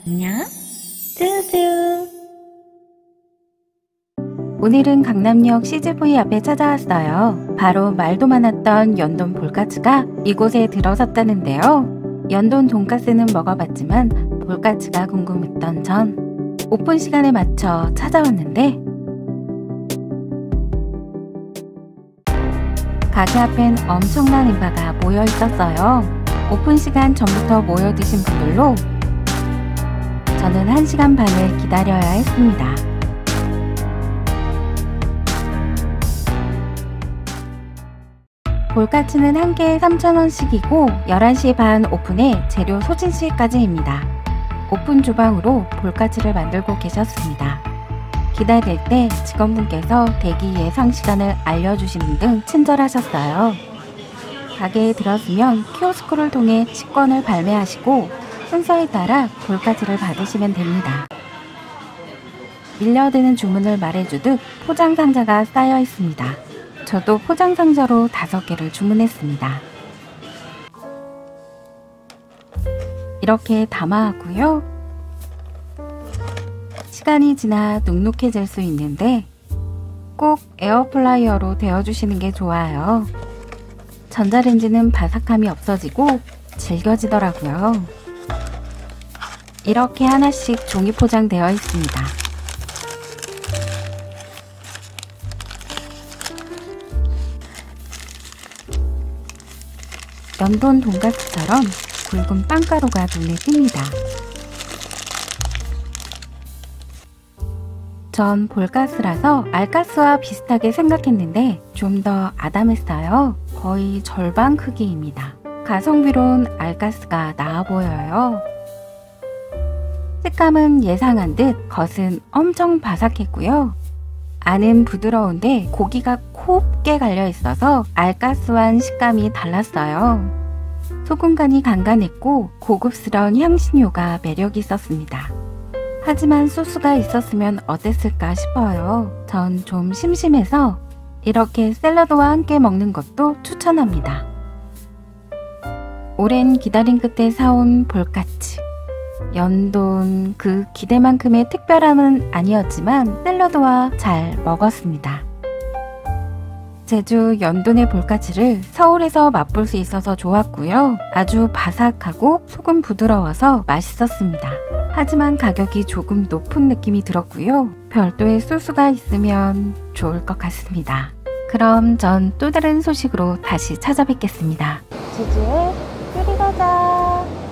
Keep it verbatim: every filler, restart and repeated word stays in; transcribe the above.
안녕, 뚜뚜. 오늘은 강남역 씨지브이 앞에 찾아왔어요. 바로 말도 많았던 연돈 볼까츠가 이곳에 들어섰다는데요. 연돈 돈까스는 먹어봤지만 볼까츠가 궁금했던 전 오픈 시간에 맞춰 찾아왔는데 가게 앞엔 엄청난 인파가 모여 있었어요. 오픈 시간 전부터 모여 드신 분들로 저는 한 시간 반을 기다려야 했습니다. 볼까츠는 한 개에 삼천 원씩이고 열한 시 반 오픈에 재료 소진 시까지입니다. 오픈 주방으로 볼까츠를 만들고 계셨습니다. 기다릴 때 직원분께서 대기 예상 시간을 알려주시는 등 친절하셨어요. 가게에 들어서면 키오스크를 통해 식권을 발매하시고 순서에 따라 볼까츠를 받으시면 됩니다. 밀려드는 주문을 말해주듯 포장 상자가 쌓여 있습니다. 저도 포장 상자로 다섯 개를 주문했습니다. 이렇게 담아하고요. 시간이 지나 눅눅해질 수 있는데 꼭 에어프라이어로 데워주시는 게 좋아요. 전자레인지는 바삭함이 없어지고 질겨지더라고요. 이렇게 하나씩 종이 포장되어 있습니다. 연돈 돈가스처럼 굵은 빵가루가 눈에 띕니다. 전 볼가스라서 알가스와 비슷하게 생각했는데 좀 더 아담했어요. 거의 절반 크기입니다. 가성비로운 알가스가 나아 보여요. 식감은 예상한 듯 겉은 엄청 바삭했고요. 안은 부드러운데 고기가 곱게 갈려 있어서 알가스와는 식감이 달랐어요. 소금간이 간간했고 고급스러운 향신료가 매력이 있었습니다. 하지만 소스가 있었으면 어땠을까 싶어요. 전 좀 심심해서 이렇게 샐러드와 함께 먹는 것도 추천합니다. 오랜 기다림 끝에 사온 볼까츠. 연돈 그 기대만큼의 특별함은 아니었지만 샐러드와 잘 먹었습니다. 제주 연돈의 볼까츠를 서울에서 맛볼 수 있어서 좋았고요. 아주 바삭하고 속은 부드러워서 맛있었습니다. 하지만 가격이 조금 높은 느낌이 들었고요. 별도의 소스가 있으면 좋을 것 같습니다. 그럼 전 또 다른 소식으로 다시 찾아뵙겠습니다. 제주에 끓이 가자.